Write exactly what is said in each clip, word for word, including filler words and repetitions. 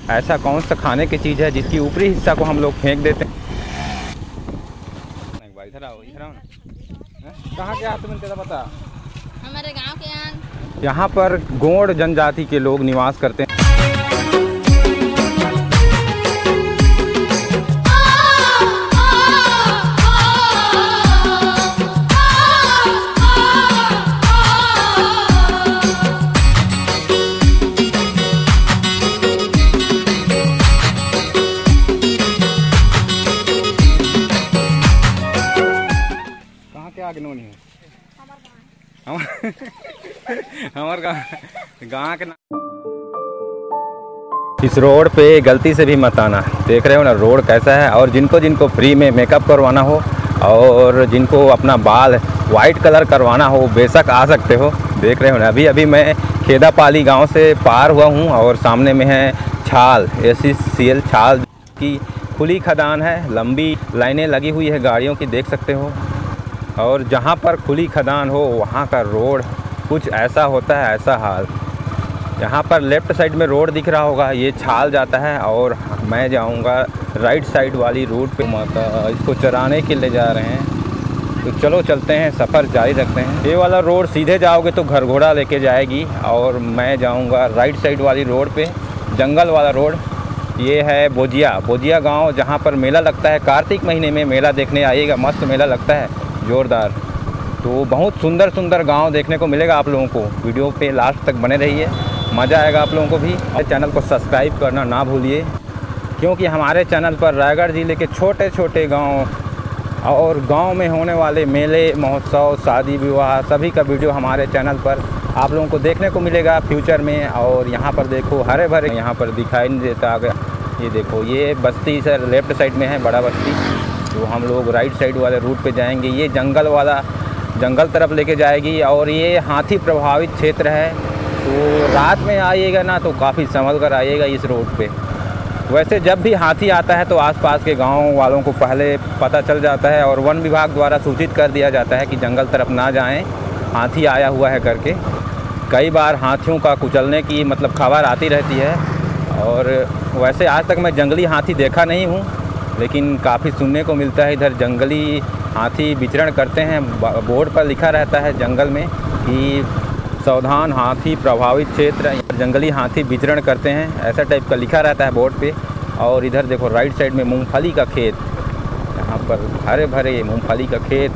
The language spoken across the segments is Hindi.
ऐसा कौन सा खाने की चीज़ है जिसकी ऊपरी हिस्सा को हम लोग फेंक देते हैं। इधर आओ, इधर आओ ना। कहाँ के आते हैं बता? हमारे गांव के यहाँ यहाँ पर गोंड जनजाति के लोग निवास करते हैं। हमारे गाँव के नाम इस रोड पे गलती से भी मत आना। देख रहे हो ना रोड कैसा है। और जिनको जिनको फ्री में मेकअप करवाना हो और जिनको अपना बाल वाइट कलर करवाना हो बेशक आ सकते हो। देख रहे हो ना, अभी अभी मैं खेदापाली गांव से पार हुआ हूं और सामने में है छाल, एस सी एल छाल की खुली खदान है। लंबी लाइनें लगी हुई है गाड़ियों की, देख सकते हो। और जहां पर खुली खदान हो वहां का रोड कुछ ऐसा होता है, ऐसा हाल। यहाँ पर लेफ़्ट साइड में रोड दिख रहा होगा, ये छाल जाता है और मैं जाऊँगा राइट साइड वाली रूट पे। माता इसको चराने के लिए जा रहे हैं, तो चलो चलते हैं, सफ़र जारी रखते हैं। ये वाला रोड सीधे जाओगे तो घर घोड़ा लेके जाएगी और मैं जाऊँगा राइट साइड वाली रोड पे, जंगल वाला रोड। ये है बोजिया, बोजिया गाँव, जहाँ पर मेला लगता है। कार्तिक महीने में मेला देखने आइएगा, मस्त मेला लगता है, ज़ोरदार। तो बहुत सुंदर सुंदर गांव देखने को मिलेगा आप लोगों को। वीडियो पे लास्ट तक बने रहिए, मज़ा आएगा आप लोगों को भी। हमारे चैनल को सब्सक्राइब करना ना भूलिए, क्योंकि हमारे चैनल पर रायगढ़ ज़िले के छोटे छोटे गांव और गांव में होने वाले मेले, महोत्सव, शादी विवाह सभी का वीडियो हमारे चैनल पर आप लोगों को देखने को मिलेगा फ्यूचर में। और यहाँ पर देखो हरे भरे, यहाँ पर दिखाई नहीं देता आगे। ये देखो, ये बस्ती सर लेफ़्ट साइड में है, बड़ा बस्ती। तो हम लोग राइट साइड वाले रूट पे जाएंगे। ये जंगल वाला, जंगल तरफ लेके जाएगी और ये हाथी प्रभावित क्षेत्र है। तो रात में आइएगा ना तो काफ़ी संभल कर आइएगा इस रोड पे। वैसे जब भी हाथी आता है तो आसपास के गांव वालों को पहले पता चल जाता है और वन विभाग द्वारा सूचित कर दिया जाता है कि जंगल तरफ ना जाएं, हाथी आया हुआ है करके। कई बार हाथियों का कुचलने की मतलब खबर आती रहती है। और वैसे आज तक मैं जंगली हाथी देखा नहीं हूँ, लेकिन काफ़ी सुनने को मिलता है इधर जंगली हाथी विचरण करते हैं। बोर्ड पर लिखा रहता है जंगल में कि सावधान, हाथी प्रभावित क्षेत्र, जंगली हाथी विचरण करते हैं, ऐसा टाइप का लिखा रहता है बोर्ड पे। और इधर देखो राइट साइड में मूंगफली का खेत, यहाँ पर हरे भरे मूंगफली का खेत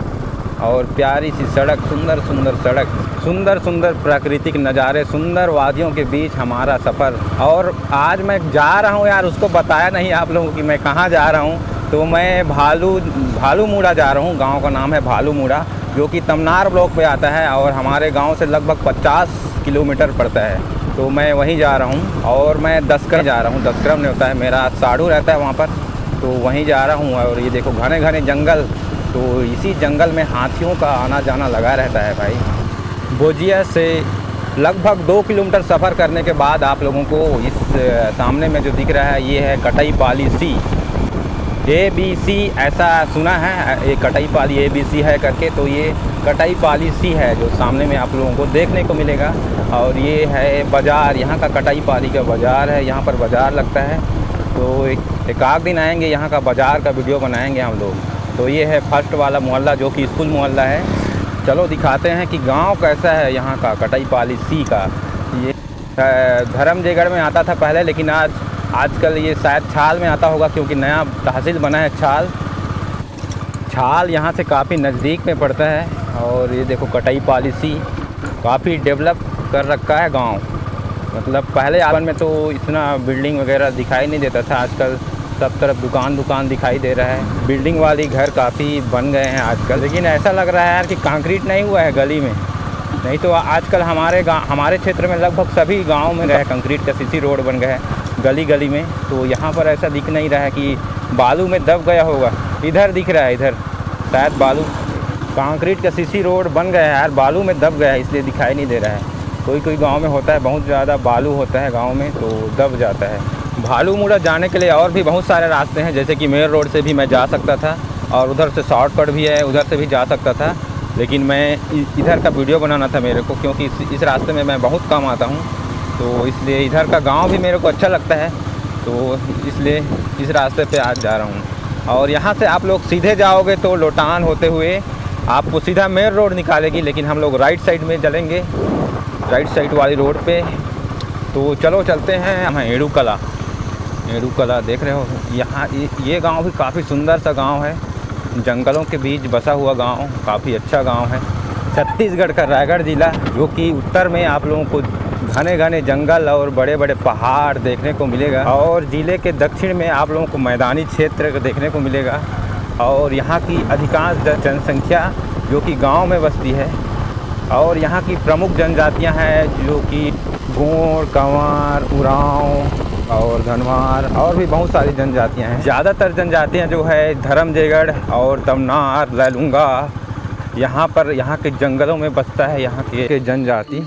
और प्यारी सी सड़क, सुंदर सुंदर सड़क, सुंदर सुंदर प्राकृतिक नज़ारे, सुंदर वादियों के बीच हमारा सफ़र। और आज मैं जा रहा हूँ यार, उसको बताया नहीं आप लोगों की मैं कहाँ जा रहा हूँ। तो मैं भालू भालू मुड़ा जा रहा हूँ। गांव का नाम है भालू मुड़ा, जो कि तमनार ब्लॉक पे आता है और हमारे गांव से लगभग पचास किलोमीटर पड़ता है। तो मैं वहीं जा रहा हूँ। और मैं दसक्रम जा रहा हूँ, दसक्रम नहीं होता है, मेरा साड़ू रहता है वहाँ पर, तो वहीं जा रहा हूँ। और ये देखो घने घने जंगल, तो इसी जंगल में हाथियों का आना जाना लगा रहता है भाई। बोजिया से लगभग दो किलोमीटर सफ़र करने के बाद आप लोगों को इस सामने में जो दिख रहा है ये है कटाईपाली सी, ए बी सी ऐसा सुना है, ये कटाईपाली ए बी सी है करके। तो ये कटाईपाली सी है जो सामने में आप लोगों को देखने को मिलेगा। और ये है बाज़ार, यहाँ का कटाईपाली का बाज़ार है, यहाँ पर बाज़ार लगता है। तो एक एक आध दिन आएंगे, यहाँ का बाज़ार का वीडियो बनाएंगे हम लोग। तो ये है फर्स्ट वाला मोहल्ला जो कि स्कूल मोहल्ला है। चलो दिखाते हैं कि गांव कैसा है यहाँ का, कटाईपाली सी का। ये धर्मजयगढ़ में आता था पहले, लेकिन आज आजकल ये शायद छाल में आता होगा, क्योंकि नया तहसील बना है छाल। छाल यहाँ से काफ़ी नज़दीक में पड़ता है। और ये देखो कटाईपाली सी काफ़ी डेवलप कर रखा है गांव। मतलब पहले आवन में तो इतना बिल्डिंग वगैरह दिखाई नहीं देता था, आजकल सब तरफ दुकान दुकान दिखाई दे रहा है। बिल्डिंग वाली घर काफ़ी बन गए हैं आजकल। लेकिन ऐसा लग रहा है यार कि कंक्रीट नहीं हुआ है गली में, नहीं तो आजकल हमारे गाँव, हमारे क्षेत्र में लगभग सभी गाँव में रहे कंक्रीट का सीसी रोड बन गया है गली गली में। तो यहाँ पर ऐसा दिख नहीं रहा है कि बालू में दब गया होगा। इधर दिख रहा है, इधर शायद बालू, कंक्रीट का सीसी रोड बन गया है यार, बालू में दब गया है इसलिए दिखाई नहीं दे रहा है। कोई कोई गांव में होता है, बहुत ज़्यादा बालू होता है गांव में तो दब जाता है। भालू मुड़ा जाने के लिए और भी बहुत सारे रास्ते हैं, जैसे कि मेन रोड से भी मैं जा सकता था और उधर से शॉर्टकट भी है, उधर से भी जा सकता था। लेकिन मैं इधर का वीडियो बनाना था मेरे को, क्योंकि इस, इस रास्ते में मैं बहुत कम आता हूँ। तो इसलिए इधर का गांव भी मेरे को अच्छा लगता है, तो इसलिए इस रास्ते पे आज जा रहा हूँ। और यहाँ से आप लोग सीधे जाओगे तो लोटान होते हुए आपको सीधा मेन रोड निकालेगी, लेकिन हम लोग राइट साइड में चलेंगे, राइट साइड वाली रोड पे। तो चलो चलते हैं हम एड़ू कला। एड़ू कला देख रहे हो, यहाँ ये गांव भी काफ़ी सुंदर सा गांव है, जंगलों के बीच बसा हुआ गांव, काफ़ी अच्छा गांव है। छत्तीसगढ़ का रायगढ़ ज़िला, जो कि उत्तर में आप लोगों को घने घने जंगल और बड़े बड़े पहाड़ देखने को मिलेगा, और ज़िले के दक्षिण में आप लोगों को मैदानी क्षेत्र देखने को मिलेगा। और यहाँ की अधिकांश जनसंख्या जो कि गांव में बसती है, और यहाँ की प्रमुख जनजातियाँ हैं जो कि गोंड, कंवर, उरांव और धनवार, और भी बहुत सारी जनजातियाँ हैं। ज़्यादातर जनजातियाँ जो है धर्मजयगढ़ और तमनार, लैलूंगा, यहाँ पर यहाँ के जंगलों में बसता है यहाँ के जनजाति।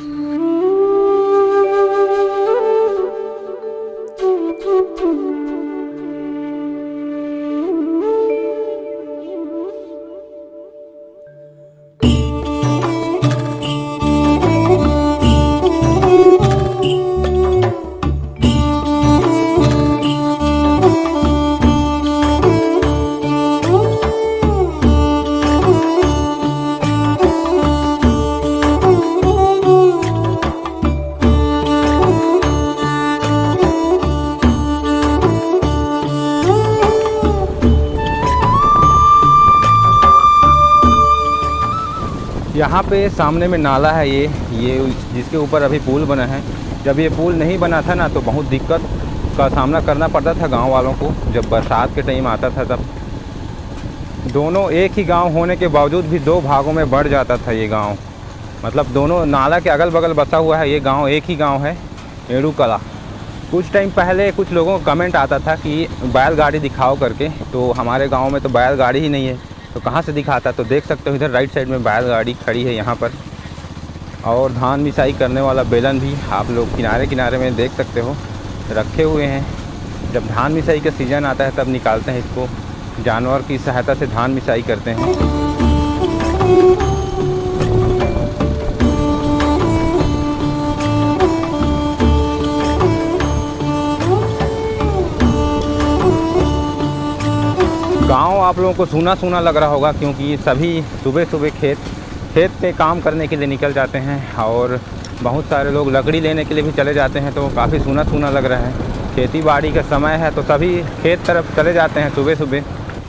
यहाँ पे सामने में नाला है, ये ये जिसके ऊपर अभी पुल बना है। जब ये पुल नहीं बना था ना, तो बहुत दिक्कत का सामना करना पड़ता था गांव वालों को। जब बरसात के टाइम आता था तब दोनों एक ही गांव होने के बावजूद भी दो भागों में बढ़ जाता था ये गांव। मतलब दोनों नाला के अगल बगल बसा हुआ है, ये गांव एक ही गांव है, एड़ू कला। कुछ टाइम पहले कुछ लोगों का कमेंट आता था कि बैलगाड़ी दिखाओ करके, तो हमारे गाँव में तो बैलगाड़ी ही नहीं है, तो कहाँ से दिखाता। तो देख सकते हो इधर राइट साइड में बैलगाड़ी खड़ी है यहाँ पर, और धान मिसाई करने वाला बेलन भी आप लोग किनारे किनारे में देख सकते हो रखे हुए हैं। जब धान मिसाई का सीज़न आता है तब निकालते हैं इसको, जानवर की सहायता से धान मिसाई करते हैं। गांव आप लोगों को सूना सूना लग रहा होगा, क्योंकि सभी सुबह सुबह खेत खेत पे काम करने के लिए निकल जाते हैं, और बहुत सारे लोग लकड़ी लेने के लिए भी चले जाते हैं, तो काफ़ी सूना सूना लग रहा है। खेती बाड़ी का समय है तो सभी खेत तरफ चले जाते हैं सुबह सुबह।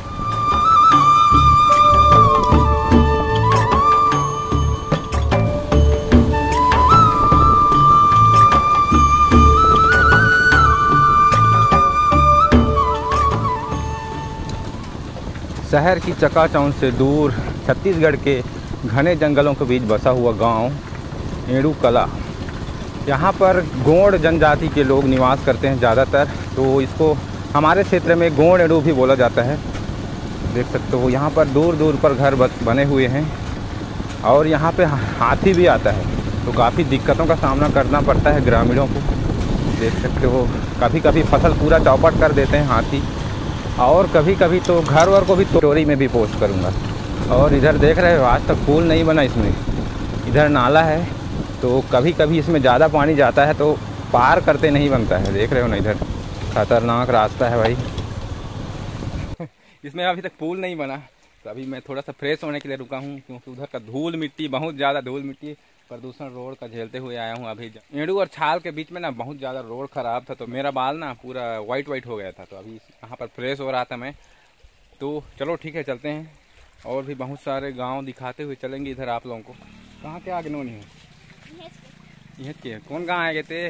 शहर की चकाचौंध से दूर छत्तीसगढ़ के घने जंगलों के बीच बसा हुआ गांव एड़ू कला। यहाँ पर गोंड जनजाति के लोग निवास करते हैं ज़्यादातर, तो इसको हमारे क्षेत्र में गोंड एड़ू भी बोला जाता है। देख सकते हो यहाँ पर दूर दूर पर घर बने हुए हैं, और यहाँ पे हाथी भी आता है, तो काफ़ी दिक्कतों का सामना करना पड़ता है ग्रामीणों को। देख सकते हो कभी कभी फसल पूरा चौपट कर देते हैं हाथी, और कभी कभी तो घर वर को भी स्टोरी में भी पोस्ट करूँगा। और इधर देख रहे हो आज तक पुल नहीं बना इसमें, इधर नाला है, तो कभी कभी इसमें ज़्यादा पानी जाता है तो पार करते नहीं बनता है। देख रहे हो ना, इधर खतरनाक रास्ता है भाई। इसमें अभी तक पुल नहीं बना, तो अभी मैं थोड़ा सा फ्रेश होने के लिए रुका हूँ, क्योंकि उधर का धूल मिट्टी, बहुत ज़्यादा धूल मिट्टी प्रदूषण रोड का झेलते हुए आया हूँ। अभी एड़ू और छाल के बीच में ना बहुत ज़्यादा रोड ख़राब था, तो मेरा बाल ना पूरा वाइट वाइट हो गया था, तो अभी यहाँ पर फ्रेश हो रहा था मैं। तो चलो ठीक है, चलते हैं, और भी बहुत सारे गांव दिखाते हुए चलेंगे इधर आप लोगों को। कहाँ के आगे नोनी है ये के कौन गाँव आए गए थे?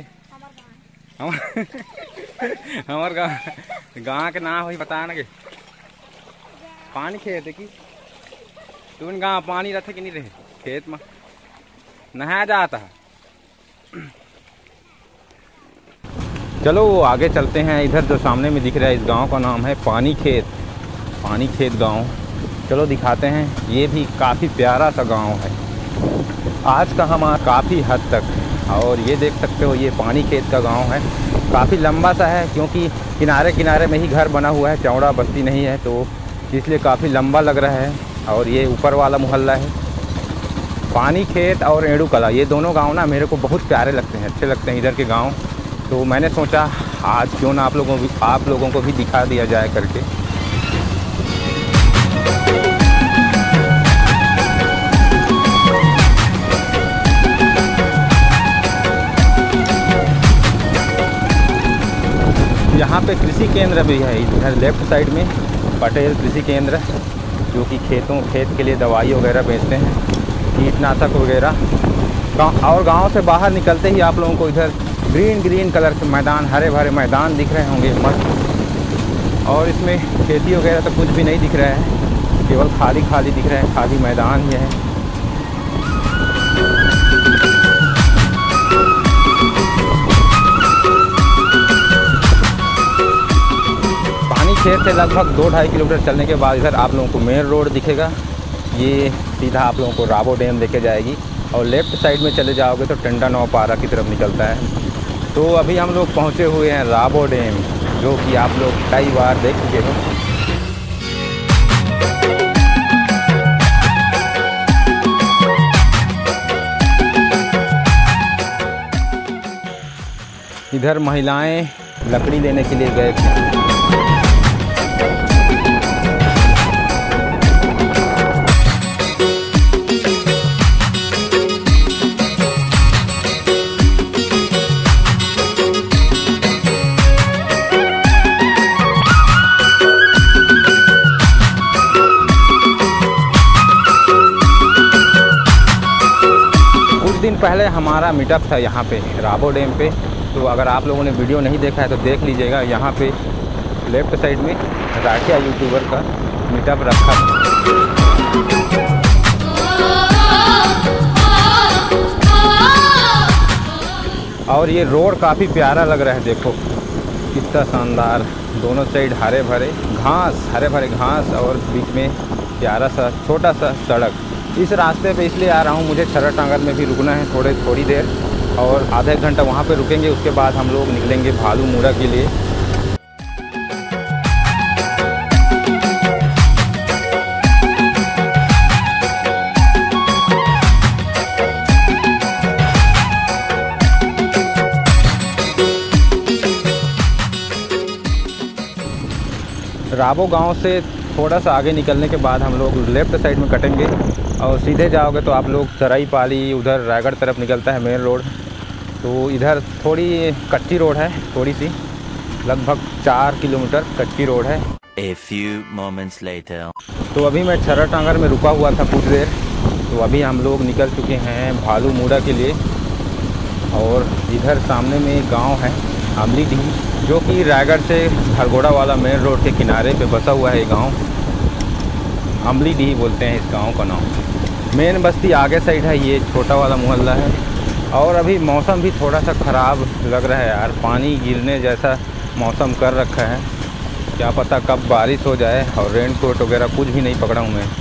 हमार गाँव गाँव के नाम वही बता ना के पानी खेत है कि तुम गाँव पानी रहते कि नहीं रहे खेत में नहाया जाता है। चलो आगे चलते हैं। इधर जो सामने में दिख रहा है इस गांव का नाम है पानी खेत, पानी खेत गांव। चलो दिखाते हैं। ये भी काफ़ी प्यारा सा गांव है आज का हमारा काफ़ी हद तक। और ये देख सकते हो ये पानी खेत का गांव है, काफ़ी लंबा सा है, क्योंकि किनारे किनारे में ही घर बना हुआ है, चौड़ा बस्ती नहीं है, तो इसलिए काफ़ी लंबा लग रहा है। और ये ऊपर वाला मोहल्ला है, पानी खेत और एड़ू कला, ये दोनों गांव ना मेरे को बहुत प्यारे लगते हैं, अच्छे लगते हैं इधर के गांव। तो मैंने सोचा आज क्यों ना आप लोगों को आप लोगों को भी दिखा दिया जाए करके। यहाँ पे कृषि केंद्र भी है इधर लेफ्ट साइड में, पटेल कृषि केंद्र, जो कि खेतों खेत के लिए दवाई वगैरह बेचते हैं, कीटनाशक वगैरह। गाँव और गांव से बाहर निकलते ही आप लोगों को इधर ग्रीन ग्रीन कलर के मैदान, हरे भरे मैदान दिख रहे होंगे मस्त। और इसमें खेती वगैरह तो कुछ भी नहीं दिख रहा है, केवल खाली खाली दिख रहा है, खाली मैदान ही है। खेत से लगभग दो ढाई किलोमीटर चलने के बाद इधर आप लोगों को मेन रोड दिखेगा। ये सीधा आप लोगों को राबो डैम लेके जाएगी और लेफ़्ट साइड में चले जाओगे तो टेंडा नौपारा की तरफ निकलता है। तो अभी हम लोग पहुँचे हुए हैं राबो डैम, जो कि आप लोग कई बार देख चुके हो। इधर महिलाएं लकड़ी लेने के लिए गए थे। दिन पहले हमारा मीटअप था यहाँ पे राबो डैम पे, तो अगर आप लोगों ने वीडियो नहीं देखा है तो देख लीजिएगा। यहाँ पे लेफ्ट साइड में राठिया यूट्यूबर का मीटअप रखा था। और ये रोड काफ़ी प्यारा लग रहा है, देखो कितना शानदार, दोनों साइड हरे भरे घास, हरे भरे घास और बीच में प्यारा सा छोटा सा सड़क। इस रास्ते पे इसलिए आ रहा हूँ, मुझे छर्रा टांगर में भी रुकना है थोड़े थोड़ी देर, और आधा एक घंटा वहाँ पे रुकेंगे। उसके बाद हम लोग निकलेंगे भालू मुड़ा के लिए। राबो गांव से थोड़ा सा आगे निकलने के बाद हम लोग लेफ़्ट साइड में कटेंगे और सीधे जाओगे तो आप लोग सराईपाली, उधर रायगढ़ तरफ निकलता है मेन रोड। तो इधर थोड़ी कच्ची रोड है, थोड़ी सी, लगभग चार किलोमीटर कच्ची रोड है। A few moments later. तो अभी मैं छर्रा टांगर में रुका हुआ था कुछ देर, तो अभी हम लोग निकल चुके हैं भालू मुड़ा के लिए। और इधर सामने में एक गाँव है अमली डी, जो कि रायगढ़ से खरगोड़ा वाला मेन रोड के किनारे पे बसा हुआ है। ये गांव अमली डी बोलते हैं इस गांव का नाम। मेन बस्ती आगे साइड है, ये छोटा वाला मोहल्ला है। और अभी मौसम भी थोड़ा सा ख़राब लग रहा है यार, पानी गिरने जैसा मौसम कर रखा है, क्या पता कब बारिश हो जाए। और रेन कोट वगैरह कुछ भी नहीं पकड़ा हूँ मैं।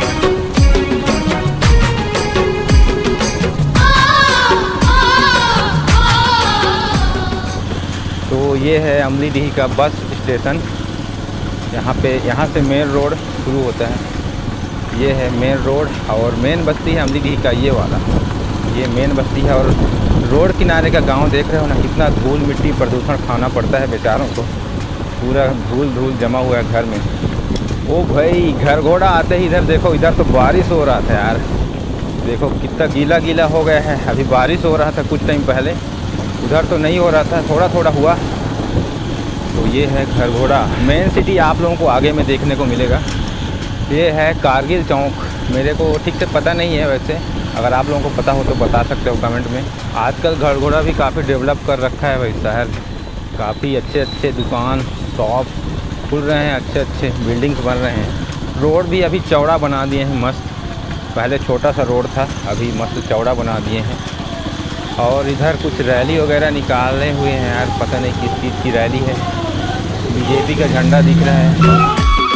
तो ये है अमली डी का बस स्टेशन। यहाँ पे यहाँ से मेन रोड शुरू होता है, ये है मेन रोड। और मेन बस्ती है अमली डी का ये वाला, ये मेन बस्ती है। और रोड किनारे का गांव देख रहे हो ना, कितना धूल मिट्टी प्रदूषण खाना पड़ता है बेचारों को, पूरा धूल धूल जमा हुआ है घर में। ओ भाई, घर घोड़ा आते ही इधर देखो, इधर तो बारिश हो रहा था यार, देखो कितना गीला गीला हो गया है। अभी बारिश हो रहा था कुछ टाइम पहले, उधर तो नहीं हो रहा था, थोड़ा थोड़ा हुआ। तो ये है घर घोड़ा। मेन सिटी आप लोगों को आगे में देखने को मिलेगा। ये है कारगिल चौक, मेरे को ठीक से पता नहीं है वैसे, अगर आप लोगों को पता हो तो बता सकते हो कमेंट में। आजकल घर घोड़ा भी काफ़ी डेवलप कर रखा है भाई शहर, काफ़ी अच्छे अच्छे दुकान शॉप खुल रहे हैं, अच्छे अच्छे बिल्डिंग्स बन रहे हैं। रोड भी अभी चौड़ा बना दिए हैं मस्त, पहले छोटा सा रोड था, अभी मस्त चौड़ा बना दिए हैं। और इधर कुछ रैली वगैरह निकाले हुए हैं यार, पता नहीं किस चीज़ की रैली है। बीजेपी का झंडा दिख रहा है।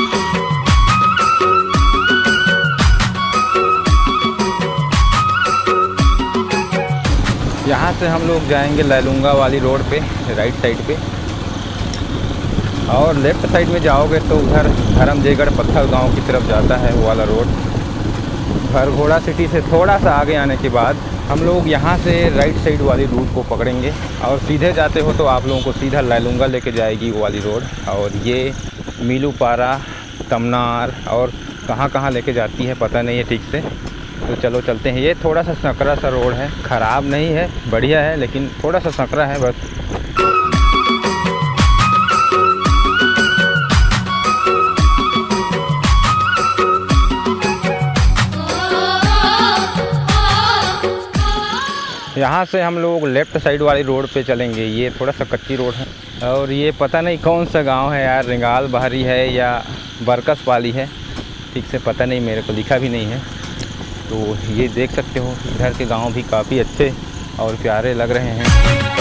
यहाँ से हम लोग जाएंगे लैलूंगा वाली रोड पे, राइट साइड पे। और लेफ़्ट साइड में जाओगे तो उधर धर्मजयगढ़ पत्थर गांव की तरफ जाता है वो वाला रोड। भरघोड़ा सिटी से थोड़ा सा आगे आने के बाद हम लोग यहाँ से राइट साइड वाली रूट को पकड़ेंगे और सीधे जाते हो तो आप लोगों को सीधा लैलूंगा लेके जाएगी वो वाली रोड। और ये मीलूपारा, तमनार और कहाँ कहाँ लेके जाती है पता नहीं है ठीक से। तो चलो चलते हैं। ये थोड़ा सा संकरा सा रोड है, ख़राब नहीं है, बढ़िया है, लेकिन थोड़ा सा संकरा है बस। यहाँ से हम लोग लेफ़्ट साइड वाली रोड पे चलेंगे। ये थोड़ा सा कच्ची रोड है और ये पता नहीं कौन सा गांव है यार, रिंगाल बहरी है या बरकस वाली है, ठीक से पता नहीं, मेरे को लिखा भी नहीं है। तो ये देख सकते हो इधर के गांव भी काफ़ी अच्छे और प्यारे लग रहे हैं।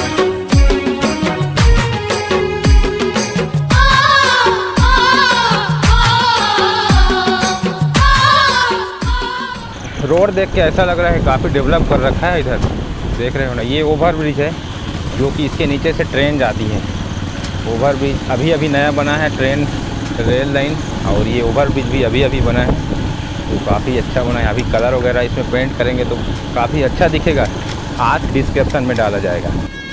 रोड देख के ऐसा लग रहा है काफ़ी डेवलप कर रखा है इधर, देख रहे हो ना। ये ओवर ब्रिज है जो कि इसके नीचे से ट्रेन जाती है। ओवर ब्रिज अभी अभी नया बना है, ट्रेन रेल लाइन, और ये ओवर ब्रिज भी अभी अभी बना है, तो काफ़ी अच्छा बना है। अभी कलर वगैरह इसमें पेंट करेंगे तो काफ़ी अच्छा दिखेगा। आज डिस्क्रिप्शन में डाला जाएगा।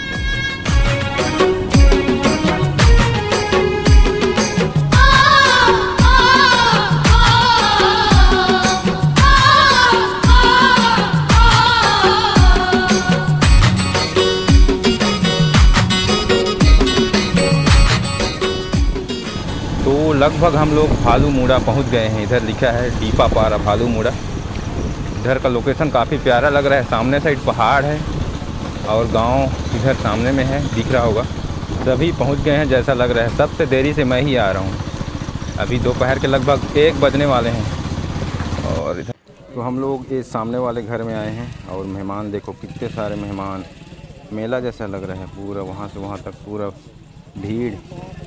तो लगभग हम लोग भालूमुड़ा पहुंच गए हैं। इधर लिखा है डीपापारा भालूमुड़ा। इधर का लोकेशन काफ़ी प्यारा लग रहा है। सामने साइड पहाड़ है और गांव इधर सामने में है, दिख रहा होगा। सभी पहुंच गए हैं जैसा लग रहा है। सबसे देरी से मैं ही आ रहा हूं। अभी दोपहर के लगभग एक बजने वाले हैं। और इधर तो हम लोग ये सामने वाले घर में आए हैं और मेहमान देखो कितने सारे मेहमान, मेला जैसा लग रहा है पूरा। वहाँ से वहाँ तक पूरा भीड़।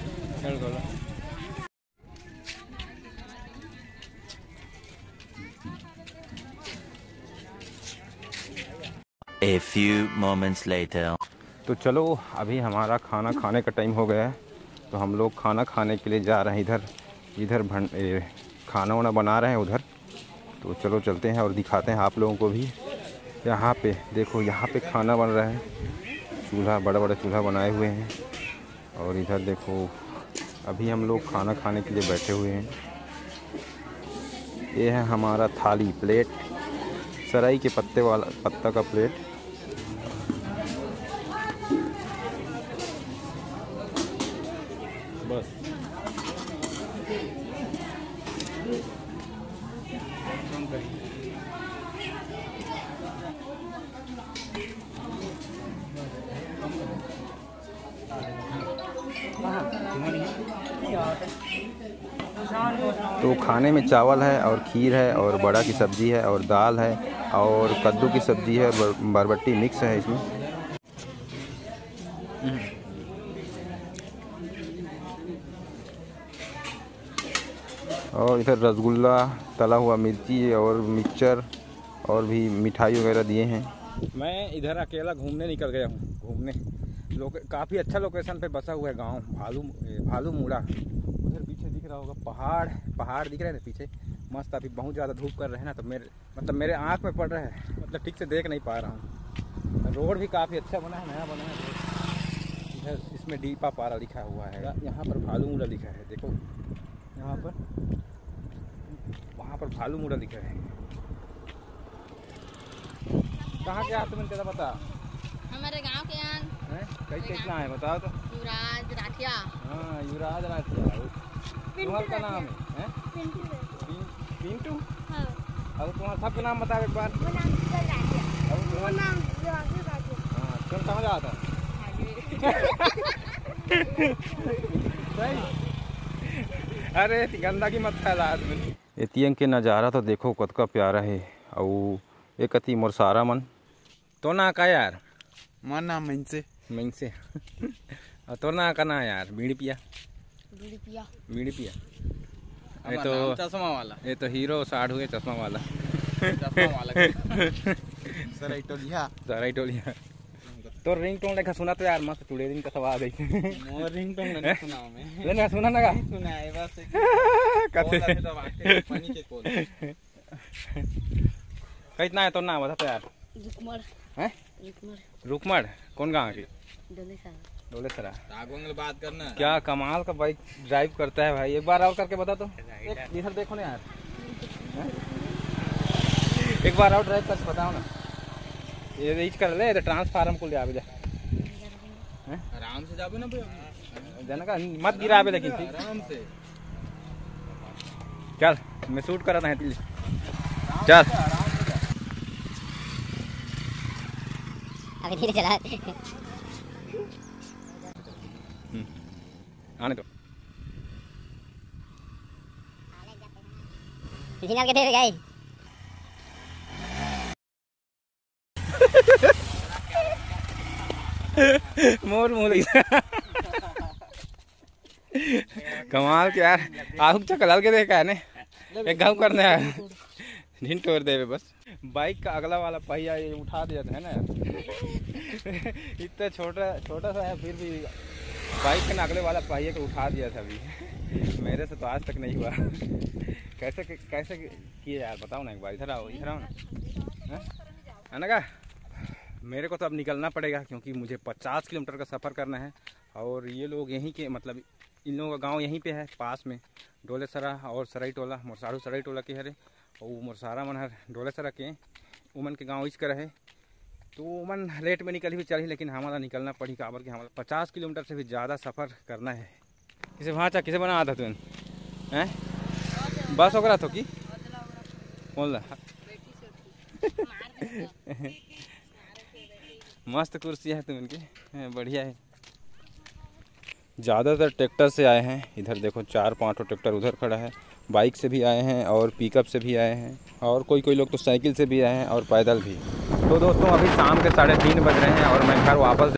A few moments later. तो चलो अभी हमारा खाना खाने का टाइम हो गया है, तो हम लोग खाना खाने के लिए जा रहे हैं। इधर इधर भं खाना वाना बना रहे हैं उधर। तो चलो चलते हैं और दिखाते हैं आप लोगों को भी। यहाँ पे देखो, यहाँ पे खाना बन रहा है। चूल्हा, बड़ा बड़ा चूल्हा बनाए हुए हैं। और इधर देखो अभी हम लोग खाना खाने के लिए बैठे हुए हैं। ये है हमारा थाली, प्लेट, सराई के पत्ते वाला पत्ता का प्लेट। बस तो खाने में चावल है और खीर है और बड़ा की सब्ज़ी है और दाल है और कद्दू की सब्ज़ी है, बरबट्टी मिक्स है इसमें। और इधर रसगुल्ला, तला हुआ मिर्ची और मिक्सचर और भी मिठाई वगैरह दिए हैं। मैं इधर अकेला घूमने निकल गया हूँ। घूमने लोग काफ़ी अच्छा लोकेशन पे बसा हुआ है गांव भालू भालूमुड़ा। उधर पीछे दिख रहा होगा पहाड़, पहाड़ दिख रहे हैं ना पीछे, मस्त। अभी बहुत ज़्यादा धूप कर रहे हैं ना, तो मेरे मतलब मेरे आँख में पड़ रहा है, मतलब ठीक से देख नहीं पा रहा हूँ। रोड भी काफ़ी अच्छा बना है, नया बना है। इधर इसमें डीपापारा लिखा हुआ है, यहाँ पर भालूमुड़ा लिखा है। देखो यहाँ पर, वहाँ पर भालूमुड़ा लिखा है। कहाँ के आप तुम्हें क्या पता? हमारे गांव के यहाँ कैसे कितना है बताओ तो। युवराज राठिया। हाँ युवराज राठिया, तुम्हारा का नाम है? पिंटू। हाँ। अब तुम्हारा सबका नाम बता एक बार। वो नाम राठिया। अब वो नाम राठिया। हाँ, तुम कहाँ जा था? अरे गंदा की मत फैला आदमी। एतियन के नज़ारा तो देखो कत का प्यारा है। और एक अति मोर सारा मन तो ना का यार, मन नाम मिनसे मिनसे तो ना का ना यार, बीड़ी पिया बीड़ी पिया बीड़ी पिया। ये तो चश्मा वाला, ये तो हीरो साढ़ हुए चश्मा वाला। चश्मा वाला सराई टोलिया सराई टोलिया। तो रिंग टोन लेखा सुना तो यार, मस्त टुडे दिन का सवाल है। मोर रिंग टोन नहीं सुना मैं। लेना सुना ना का सुना है बस। कते पानी के कोल कितना है तो ना बता तो यार। रुकमर हैं रुकमर रुकमड़ कौन गाँव की? डोले साहब डोले सरा। बात करना क्या कमाल का बाइक ड्राइव करता है भाई, एक बार और करके बता तो। एक इधर देखो ना यार, हैं? एक बार और ड्राइव करके बताओ ना। ये रीच कर ले तो ट्रांसफार्म को ले आवे जा। आराम से जाबे ना जाना का मत गिरावे लेकिन ठीक। आराम से चल मैं शूट कर रहा है, चल अभी धीरे चला आने दो। सिग्नल के दे गए मोर मोर कमाल के यार आहू चकलाल के देखा है ने एक घाव करने आया ढीन तोड़ देवे बस। बाइक का अगला वाला पहिया ये उठा दिया था है ना यार। इतना छोटा छोटा सा है फिर भी बाइक के अगले वाला पहिया को उठा दिया था अभी। मेरे से तो आज तक नहीं हुआ। कैसे कैसे किए यार बताओ ना एक बार। इधर आओ इधर आओ ना है ना का। मेरे को तो अब निकलना पड़ेगा क्योंकि मुझे पचास किलोमीटर का सफ़र करना है। और ये लोग यहीं के मतलब इन लोगों का गांव यहीं पे है पास में, डोलेसरा और सराई टोला मोरसाड़ू सराई टोला के हरे और मोरसारा मन हर डोलेसरा के उमन के गांव इस कर है। तो उमन लेट में निकली भी चली लेकिन हमारा निकलना पड़ी काबर के हमारा पचास किलोमीटर से भी ज़्यादा सफ़र करना है। किसे वहाँ चा किसे बना था तुम हैं बस वगैरह तो की बोल रहा मस्त कुर्सी है तुम इनकी, बढ़िया है। ज़्यादातर ट्रैक्टर से आए हैं इधर देखो, चार पाँच ट्रैक्टर उधर खड़ा है। बाइक से भी आए हैं और पिकअप से भी आए हैं और कोई कोई लोग तो साइकिल से भी आए हैं और पैदल भी। तो दोस्तों अभी शाम के साढ़े तीन बज रहे हैं और मैं घर वापस